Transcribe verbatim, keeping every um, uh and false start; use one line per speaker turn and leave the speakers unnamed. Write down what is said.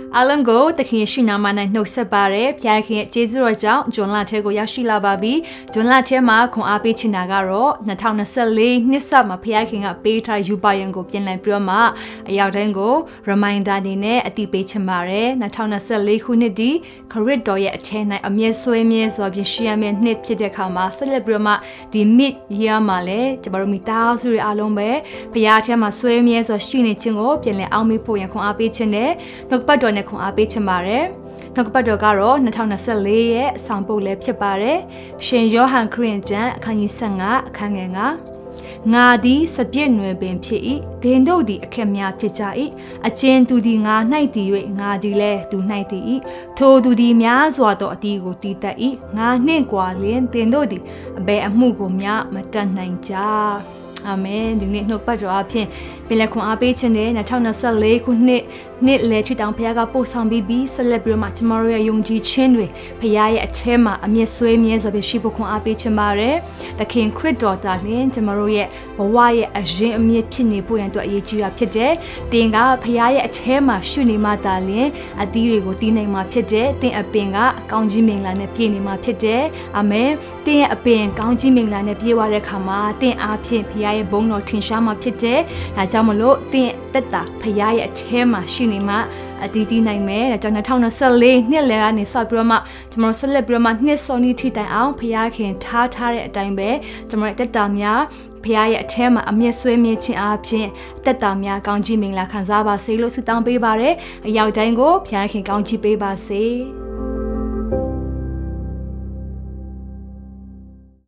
အားလုံးကိုတခင်ရှိနာမနဲ့နှုတ်ဆက်ပါတယ်ဖျားခင်ရဲ့ကျေးဇူးတော်ကြောင့်ဂျွန်လထဲကိုရောက်ရှိလာပါပြီဂျွန်လထဲမှာခွန်အားပေးချင်တာကတော့နှစ်ထောင်နှစ်ဆယ့်လေးနှစ်စမှာဖျားခင်ကပေးထားယူပါယံကိုပြင်လည်ပြီးတော့မှအရောက်တိုင်းကို reminder အနေနဲ့အတိပေးချင်ပါတယ်နှစ်ထောင်နှစ်ဆယ့်လေးခုနှစ်ဒီခရစ်တော်ရဲ့အထဲ၌အမြဲဆွေးမြဲစွာပြရှိရမယ့်နှစ်ဖြစ်တဲ့အခါမှာဆက်လက်ပြီးတော့မှဒီ mid year မှာလည်းကျမတို့မိသားစုတွေအားလုံးပဲဖျားထဲမှာဆွေးမြဲစွာရှိနေခြင်းကိုပြင်လည်အောင်မေးဖို့ရန်ခွန်အားပေးခြင်းနဲ့နှုတ်ပတ်တော်နဲ့ခွန်အားပေးချင်ပါတယ်။နှုတ်ပတ်တော်ကတော့နှစ်ထောင်နှစ်ဆယ့်လေးရဲ့အဆောင်ပုဒ်လည်းဖြစ်ပါတယ်။ရှင်ယောဟန်ခရစ်ကျမ်းအခန်းကြီးဆယ့်ငါအခန်းငယ်ငါငါသည်စပြည့်နွယ်ပင်ဖြစ်၏ဒင်တို့သည်အခက်များဖြစ်ကြ၏အချင်းသူသည်ငါ၌တည်၍ငါသည်လည်းသူ၌တည်၏ထိုသူသည်များစွာသောအတီးကိုတည်တတ်၏ငါနှင့်ကွာလင်ဒင်တို့သည်အဘယ်အမှုကိုမျှမတတ်နိုင်ကြအာမင်ဒီနေ့နှုတ်ပတ်တော်အဖြစ်ပြန်လက်ခွန်အားပေးခြင်းနဲ့နှစ်ထောင်နှစ်ဆယ့်လေးခုနှစ်နှစ်လေထီတောင်ဖခင်ကပို့ဆောင်ပြီးပြီးဆက်လက်ပြီးမှကျမတို့ရဲ့ယုံကြည်ခြင်းတွေဖခင်ရဲ့အထဲမှာအမျက်ဆွေးမြဲစွာရှိဖို့ခွန်အားပေးခြင်းပါတယ်။သခင်ခရစ်တော်တာလင်ကျမတို့ရဲ့ဘဝရဲ့အရင်အမြင့်ဖြစ်နေဖို့ရန်အတွက်အရေးကြီးတာဖြစ်တယ်။သင်ကဖခင်ရဲ့အထဲမှာရှုနေမှတာလင်အသီးတွေကိုတီးနိုင်မှာဖြစ်တယ်။သင်အပင်ကကောင်းကြီးမင်္ဂလာနဲ့ပြည့်နေမှာဖြစ်တယ်။အာမင်။သင်ရဲ့အပင်ကောင်းကြီးမင်္ဂလာနဲ့ပြည့်ဝတဲ့အခါမှာသင်အားဖြင့်ဖခင်ရဲ့ဘုန်းတော်ထင်ရှားမှာဖြစ်တယ်။ဒါကြောင့်မလို့သင်တက်တာဖခင်ရဲ့အထဲမှာရှိနေမှာအတီးတီးနိုင်မယ်ဒါကြောင့်နှစ်ထောင်နှစ်ဆယ့်လေးနှစ်လယ်ကနေစပြီးတော့မှကျွန်တော်ဆက်လက်ပြီးတော့မှနှစ်စောနီးထိတိုင်အောင်ဖခင်ထားထားတဲ့အတိုင်းပဲကျွန်တော်တက်တာများဖခင်ရဲ့အထဲမှာအမျက်ဆွေးမြဲခြင်းအားဖြင့်တက်တာများကောင်းကြီးမင်္ဂလာခံစားပါစေလို့ဆုတောင်းပေးပါရစေအရောက်တိုင်းကိုဖခင်ကောင်းကြီးပေးပါစေ